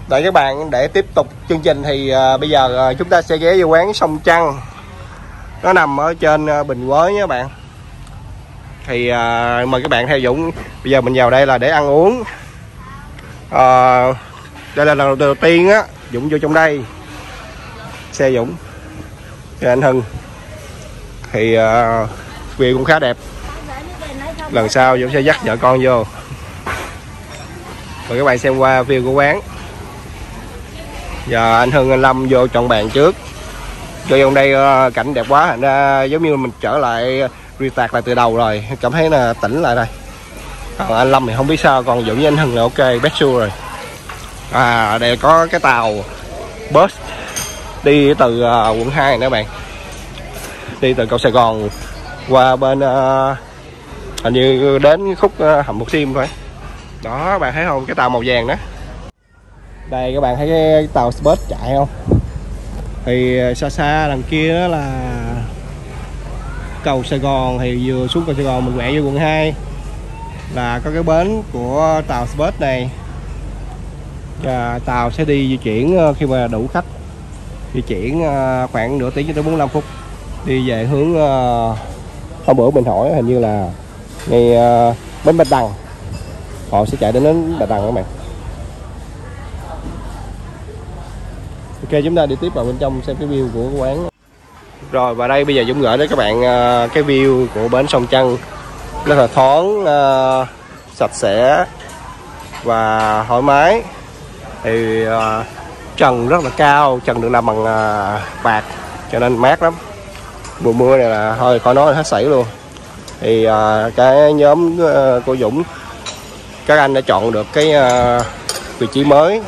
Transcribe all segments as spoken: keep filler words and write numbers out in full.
Để các bạn, để tiếp tục chương trình thì uh, bây giờ uh, chúng ta sẽ ghé vô quán Sông Trăng. Nó nằm ở trên uh, Bình Quới nha các bạn. Thì uh, mời các bạn theo Dũng. Bây giờ mình vào đây là để ăn uống. uh, Đây là lần đầu tiên á Dũng vô trong đây. Xe Dũng, xe anh Hưng. Thì uh, view cũng khá đẹp. Lần sau Dũng sẽ dắt vợ con vô. Mời các bạn xem qua view của quán. Giờ anh Hưng, anh Lâm vô chọn bàn trước. Vô trong đây uh, cảnh đẹp quá, thành ra giống như mình trở lại restart lại từ đầu rồi, cảm thấy là tỉnh lại đây. Còn anh Lâm thì không biết sao, còn Dũng với anh Hưng là ok, best sure rồi. À, đây có cái tàu bus đi từ uh, quận hai nữa bạn, đi từ cầu Sài Gòn qua bên uh, hình như đến khúc uh, hầm Một Sim thôi. Đó, bạn thấy không, cái tàu màu vàng đó. Đây các bạn thấy cái tàu bus chạy không? Thì xa xa đằng kia đó là cầu Sài Gòn, thì vừa xuống cầu Sài Gòn mình quẹo vô quận hai là có cái bến của tàu bus này. Và tàu sẽ đi di chuyển khi mà đủ khách, di chuyển khoảng nửa tiếng cho tới bốn mươi lăm phút, đi về hướng hôm bữa mình hỏi hình như là ngay bến Bạch Đằng, họ sẽ chạy đến đến Bạch Đằng các bạn. Ok, chúng ta đi tiếp vào bên trong xem cái view của quán. Rồi, và đây bây giờ Dũng gửi đến các bạn uh, cái view của bến Sông Trăng. Rất là thoáng, uh, sạch sẽ và thoải mái. Thì uh, trần rất là cao, trần được làm bằng uh, bạc cho nên mát lắm. Mùa mưa này là thôi khỏi nói là hết sảy luôn. Thì uh, cái nhóm uh, của Dũng, các anh đã chọn được cái uh, vị trí mới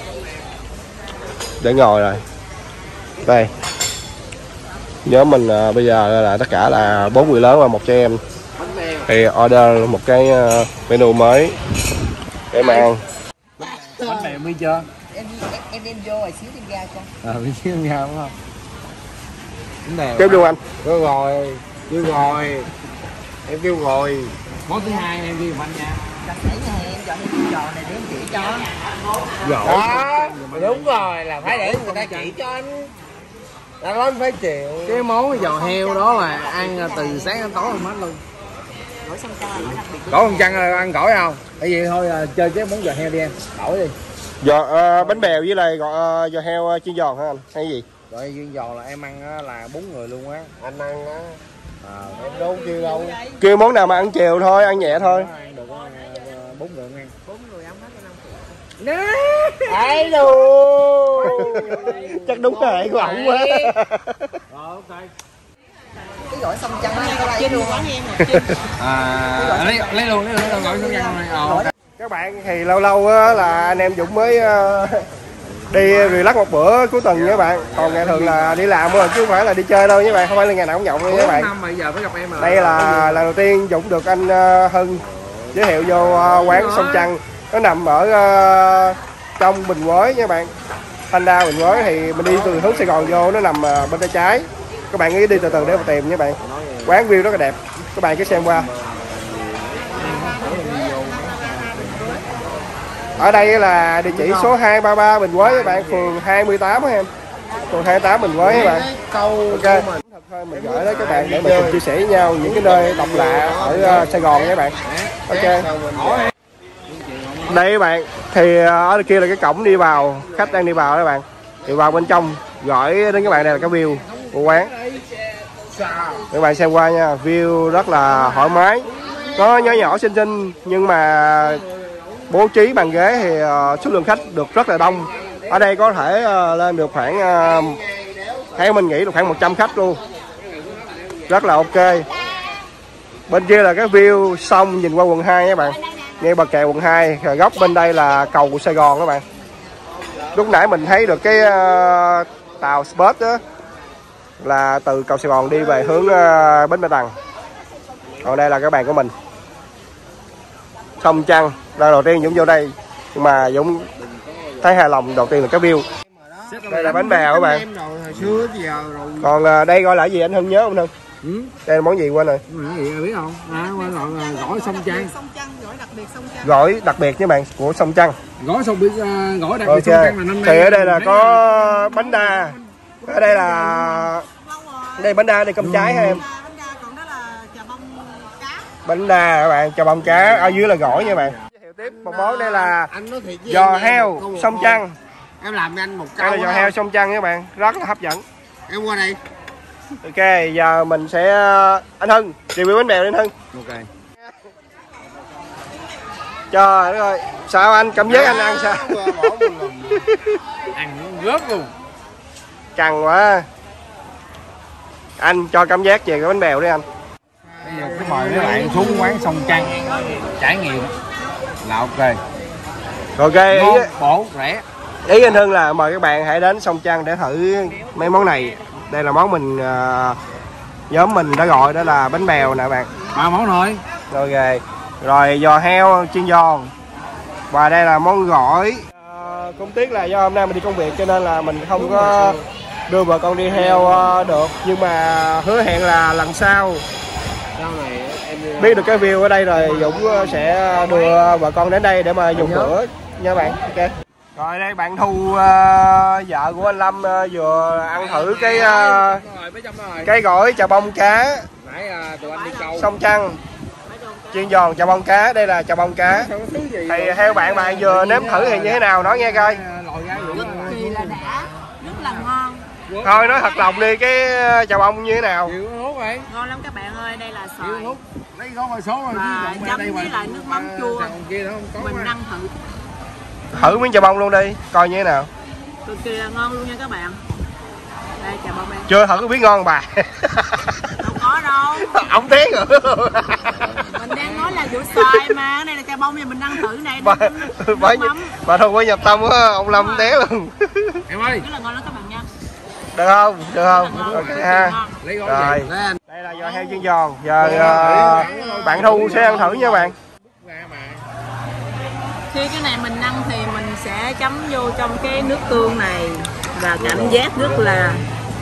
để ngồi rồi. Đây, nhóm mình uh, bây giờ là tất cả là bốn người lớn và một trẻ em. Thì order một cái uh, menu mới để mà ăn. Bánh bèo mi chưa? Em em đem vô rồi xíu thêm ra cho. À, xíu thêm ra đúng không? Bánh bèo. Kêu luôn anh. Kêu rồi, kêu rồi. Em kêu rồi. Món thứ hai em kêu bánh nha. Đặt nãy nhà em chọn cái giò này để em chỉ cho. Giò. Đó, đúng rồi, là phải để người ta chỉ cho anh. Là nó phải chịu. Cái món giò heo đó là ăn từ sáng đến tối hết luôn. Gỏi Sông Trăng là đặc biệt. Gỏi Sông Trăng ăn gỏi không? Tại vì thôi chơi cái món giò heo đi em, đổi đi. Giò uh, bánh bèo với lại gọi uh, giò heo uh, chiên giòn hả anh? Hay gì? Rồi chiên giòn là em ăn á, là bốn người luôn á. Anh ăn á. À, em đâu kêu đâu. Kêu món nào mà ăn chiều thôi, ăn nhẹ thôi. Ăn được bốn người ăn. Bốn người ăn hết cho năm triệu. Ấy đồ. Chắc đúng rồi của ổng quá. Rồi ok. Cái gỏi Sông Trăng có đây luôn quán em À, lấy lấy luôn, lấy luôn, lấy luôn gỏi Sông Trăng này. Các bạn thì lâu lâu là anh em Dũng mới đi relax một bữa cuối tuần nha các bạn. Còn ngày thường là đi làm thôi chứ không phải là đi chơi đâu nha các bạn, không phải là ngày nào cũng nhậu nha các bạn. Năm mà giờ phải gặp em rồi. Đây là lần đầu tiên Dũng được anh Hưng giới thiệu vô quán Sông Trăng. Nó nằm ở trong Bình Quới nha các bạn, Thanh Đa Bình Quới. Thì mình đi từ hướng Sài Gòn vô, nó nằm bên tay trái. Các bạn cứ đi từ từ để mà tìm nha các bạn. Quán view rất là đẹp, các bạn cứ xem qua. Ở đây là địa chỉ số hai ba ba Bình Quới các bạn, phường hai mươi tám á em. Phường hai mươi tám Bình Quới các bạn. Ok. Thật thôi mình gửi đến các bạn để mình cùng chia sẻ với nhau những cái nơi độc lạ ở Sài Gòn nha các bạn. Ok. Đây các bạn, thì ở kia là cái cổng đi vào, khách đang đi vào các bạn. Thì vào bên trong gửi đến các bạn, đây là cái view của quán. Các bạn xem qua nha, view rất là thoải mái. Nó nhỏ nhỏ xinh xinh nhưng mà bố trí bàn ghế thì uh, số lượng khách được rất là đông. Ở đây có thể uh, lên được khoảng uh, theo mình nghĩ được khoảng một trăm khách luôn, rất là ok. Bên kia là cái view sông nhìn qua quận hai các bạn, ngay bờ kè quận hai. Rồi góc bên đây là cầu Sài Gòn các bạn. Lúc nãy mình thấy được cái uh, tàu bus đó là từ cầu Sài Gòn đi về hướng uh, bến Bạch Đằng. Còn đây là cái bàn của mình, Sông Trăng. Lần đầu tiên Dũng vô đây nhưng mà Dũng thấy hài lòng đầu tiên là cái view. Đây là bánh bèo các bạn. Còn uh, đây gọi là gì anh Hưng nhớ không Hưng? Ừ. Đây là món gì quên rồi? Món gì biết không? À, quên rồi, gỏi sông Trăng. Sông Trăng, gỏi đặc biệt sông Trăng. Gỏi đặc biệt với bạn của sông Trăng. Gỏi sông biệt uh, gỏi đặc biệt Okay. sông Trăng là năm nay. Thì ở đây là có bánh đa. Ở đây là đây bánh đa, đây cơm trái ha em. Bánh đa, còn đó là chà bông cá. Bánh đa các bạn, chà bông cá, ở dưới là gỏi nha bạn. Giới thiệu tiếp một món đây là giò heo sông Trăng. Em làm cho anh một câu. Đây là giò heo sông Trăng các bạn, rất là hấp dẫn. Em qua đây. Ok, giờ mình sẽ anh Hưng review bánh bèo đi anh Hưng. Ok. Trời đất ơi, sao anh cảm giác anh ăn sao? Ăn rớt luôn. Căng quá. Anh cho cảm giác về cái bánh bèo đi anh. Bây giờ cứ mời các bạn xuống quán sông Trăng trải nghiệm là ok. Ok, ý, Ngon, bổ, rẻ. ý anh Hưng là mời các bạn hãy đến sông Trăng để thử mấy món này. Đây là món mình uh, nhóm mình đã gọi đó là bánh bèo nè bạn. Ba món thôi. Ok. Rồi giò heo chiên giòn. Và đây là món gỏi. Uh, cũng tiếc là do hôm nay mình đi công việc cho nên là mình không có đưa vợ con đi theo uh, được, nhưng mà hứa hẹn là lần sau Sau này em biết được cái view ở đây rồi Dũng sẽ đưa vợ con đến đây để mà dùng bữa nha bạn. Ok. Rồi đây bạn Thu, uh, vợ của anh Lâm uh, vừa ăn thử cái uh, cái gỏi chà bông cá nãy tụi anh đi câu sông Trăng chiên giòn chà bông cá. Đây là chà bông cá. Thì theo bạn bạn vừa nếm thử thì như thế nào, nói nghe coi. Cực kỳ là đã, rất là ngon. Thôi nói thật lòng đi, cái chà bông như thế nào? Ngon lắm các bạn ơi, đây là xoài lấy gói số rồi và chấm với lại nước mắm chua. Mình ăn thử. Thử miếng chà bông luôn đi, coi như thế nào. Cực kỳ là ngon luôn nha các bạn. Đây chà bông đây. Chưa thử biết ngon bà. Đâu có đâu. Ông té rồi. Mình đang nói là vụ xoài mà, cái này là chà bông thì mình ăn thử này. Bà, bà, mắm. bà Thu có nhập tâm á, ông Lâm té luôn. Em ơi. Rất là ngon lắm các bạn nha. Được không? Được không? Ok ha. Lấy gói Rồi. gì? Đây là giò heo chiên giòn. Giờ uh, bạn Thu sẽ ăn thử nha bạn. Khi cái này mình ăn thì mình sẽ chấm vô trong cái nước tương này và cảm giác rất là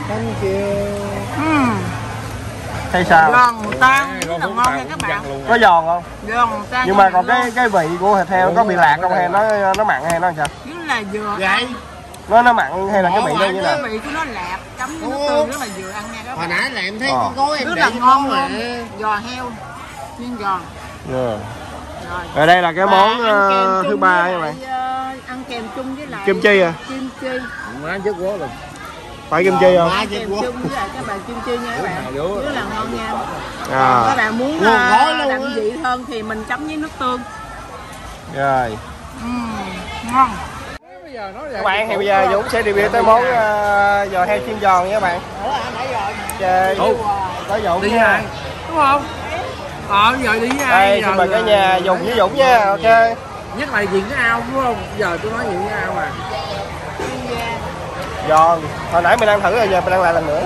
uhm, Thấy sao? giòn tan, rất là ngon nha các bạn. Có giòn không? Giòn tan. Nhưng mà còn cái cái vị của thịt heo có bị lạc không, hay nó nó mặn hay nó sao? Rất là vừa. Vậy? Nó nó mặn hay là cái vị nó như nào? Cái vị của nó lạp, chấm với nước tương rất là vừa ăn nha các Hồi bạn. nãy là em thấy Ờ. con gói em Rất để là cái ngon mà. luôn. Giò heo chiên giòn. Yeah. Rồi. Ở đây là cái Và món ăn kèm uh, chung thứ ba với nha bạn. lại, uh, ăn kèm chung với lại Kim chi à? Kim chi. Má chết quá rồi. Phải kim chi không? Ăn kèm chung với lại các bạn kim chi nha các bạn. Rất là ngon nha. À. Các bạn muốn uh, đậm vị hơn thì mình chấm với nước tương. Rồi. Uhm, ngon. Các bạn thì bây giờ Dũng sẽ review tới món uh, giò heo chiên giòn nha các bạn. Chơi có Dũng Đi nha. ai? Đúng không? Ờ giờ đi với ai? Đây xin mời cả nhà dùng với Dũng nha. Ok. Nhắc lại chuyện cái ao đúng không? Giờ tôi nói chuyện cái ao mà. Giòn. Hồi nãy mình ăn thử rồi, giờ mình ăn lại lần nữa.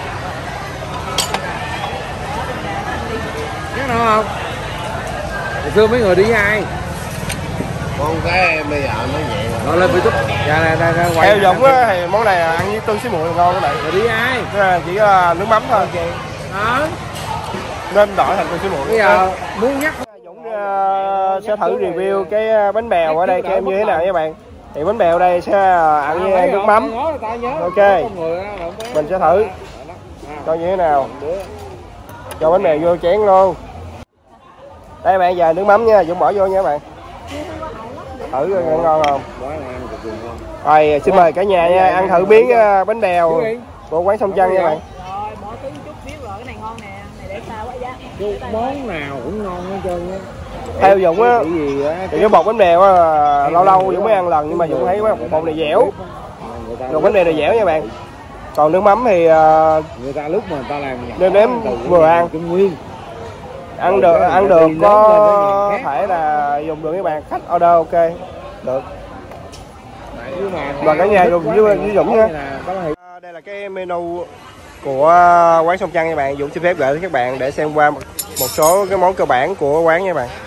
Nhắc nữa không? Hồi xưa mấy người đi với ai? Con cái bây giờ nói vậy rồi. Lên YouTube. Dạ nè nè nè quay. Theo Dũng á thì món này ăn với tương xí muội ngon các bạn. Rồi đi với ai? Chỉ là nước mắm thôi. Đó. Nên đổi thành tương xí muội. Bây giờ muốn nhắc Dũng uh, sẽ thử review cái bánh bèo ở đây cho em như thế nào nha các bạn. Thì bánh bèo ở đây sẽ ăn với nước mắm. Ok. Mình sẽ thử coi như thế nào. Cho bánh bèo vô chén luôn. Đây bạn, giờ nước mắm nha, Dũng bỏ vô nha các bạn. Thử coi ngon không. Rồi xin mời cả nhà nha, ăn thử miếng bánh bèo của quán sông Trăng nha bạn. Rồi bỏ tí chút xíu rồi, cái này ngon nè, này để sao quá giá. món nào cũng ngon hết trơn á. Theo Dũng á thì cái bột bánh bèo á lâu lâu Dũng mới ăn lần, nhưng mà Dũng thấy bột này dẻo, bột bánh bèo này dẻo nha bạn. Còn nước mắm thì người ta lúc mà người ta làm nêm nếm vừa ăn, nguyên ăn được ăn được có thể là dùng được các bạn, khách order ok được. Và cả nhà dùng với, với Dũng nha. Đây là cái menu của quán sông Trăng nha bạn. Dũng xin phép gửi đến các bạn để xem qua một, một số cái món cơ bản của quán nha bạn.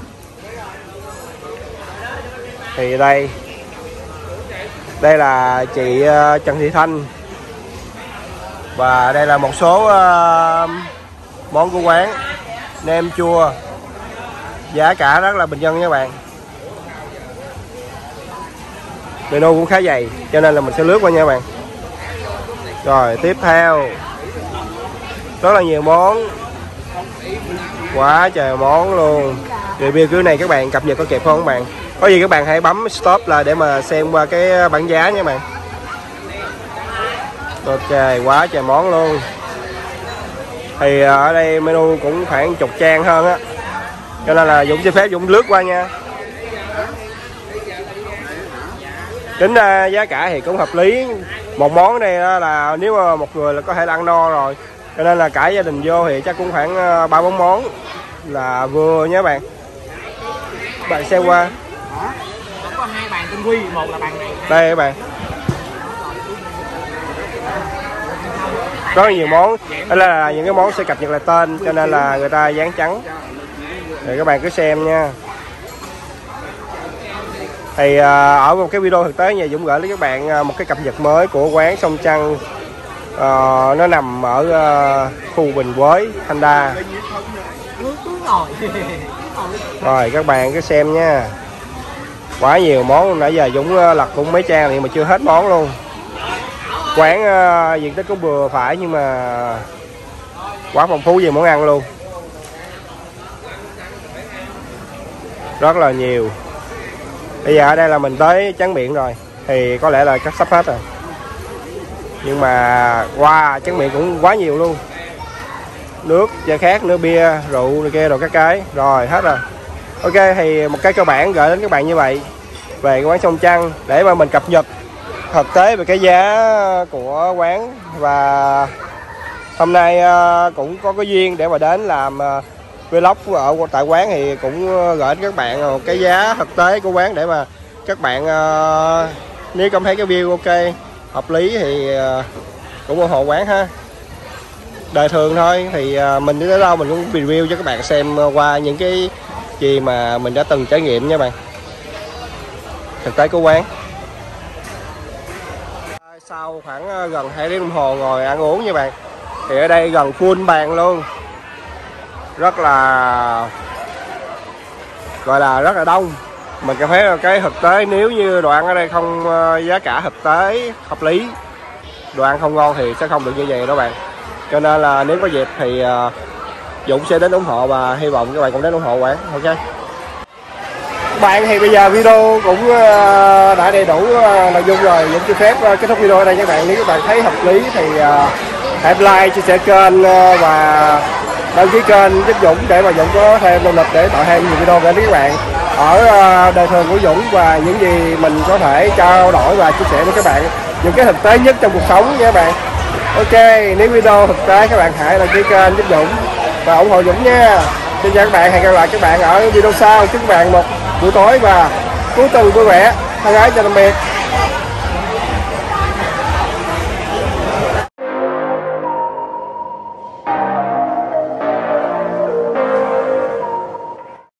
Thì đây đây là chị Trần Thị Thanh, Và đây là một số uh, món của quán. Nem chua, giá cả rất là bình dân nha các bạn. Menu cũng khá dày cho nên là mình sẽ lướt qua nha các bạn. Rồi tiếp theo rất là nhiều món, quá trời món luôn. Review cái này các bạn cập nhật có kịp không các bạn? Có gì các bạn hãy bấm stop là để mà xem qua cái bảng giá nha các bạn. Ok, quá trời món luôn. Thì ở đây menu cũng khoảng chục trang hơn á, cho nên là Dũng xin phép Dũng lướt qua nha. Tính ra giá cả thì cũng hợp lý. Một món này là nếu mà một người là có thể là ăn no rồi, cho nên là cả gia đình vô thì chắc cũng khoảng ba bốn món là vừa nha các bạn. Bạn xem qua. Có hai bàn tinh quy, một là bàn này. Đây các bạn. Rất là nhiều món. Đây là những cái món sẽ cập nhật lại tên, cho nên là người ta dán trắng. Để các bạn cứ xem nha. Thì uh, ở một cái video thực tế nhà Dũng gửi đến các bạn uh, một cái cập nhật mới của quán Sông Trăng. uh, Nó nằm ở uh, khu Bình Quới, Thanh Đa. Rồi các bạn cứ xem nha. Quá nhiều món, nãy giờ Dũng uh, lật cũng mấy trang thì mà chưa hết món luôn. Quán uh, diện tích cũng vừa phải nhưng mà quá phong phú về món ăn luôn. Rất là nhiều. Bây giờ ở đây là mình tới tráng miệng rồi, thì có lẽ là chắc sắp hết rồi. Nhưng mà wow, tráng miệng cũng quá nhiều luôn. Nước, chai khác, nước bia, rượu này kia rồi các cái. Rồi hết rồi. Ok, thì một cái cơ bản gửi đến các bạn như vậy về cái quán Sông Trăng, để mà mình cập nhật thực tế về cái giá của quán. Và hôm nay cũng có cái duyên để mà đến làm vlog ở tại quán, thì cũng gửi đến các bạn một cái giá thực tế của quán để mà các bạn uh, nếu cảm thấy cái view ok hợp lý thì uh, cũng ủng hộ quán ha. Đời thường thôi thì uh, mình đi tới đâu mình cũng review cho các bạn xem qua những cái gì mà mình đã từng trải nghiệm nha bạn. Thực tế của quán. Sau khoảng gần hai tiếng đồng hồ ngồi ăn uống nha bạn, thì ở đây gần full bàn luôn, rất là gọi là rất là đông. Mình cảm thấy là cái thực tế nếu như đồ ăn ở đây không giá cả thực tế hợp lý, đồ ăn không ngon thì sẽ không được như vậy đó bạn. Cho nên là nếu có dịp thì uh, Dũng sẽ đến ủng hộ và hy vọng các bạn cũng đến ủng hộ quán. Ok các bạn, thì bây giờ video cũng uh, đã đầy đủ uh, nội dung rồi. Dũng xin phép uh, kết thúc video ở đây các bạn. Nếu các bạn thấy hợp lý thì uh, hãy like, chia sẻ kênh uh, và đăng ký kênh giúp Dũng để mà Dũng có thêm động lực để tạo thêm nhiều video để các bạn ở uh, đời thường của Dũng, và những gì mình có thể trao đổi và chia sẻ với các bạn những cái thực tế nhất trong cuộc sống nha các bạn. Ok, nếu video thực tế các bạn hãy đăng ký kênh giúp Dũng và ủng hộ Dũng nha. Xin chào các bạn, hẹn gặp lại các bạn ở video sau. Chúc các bạn một buổi tối và cuối tuần vui vẻ. Thân ái chào tạm biệt.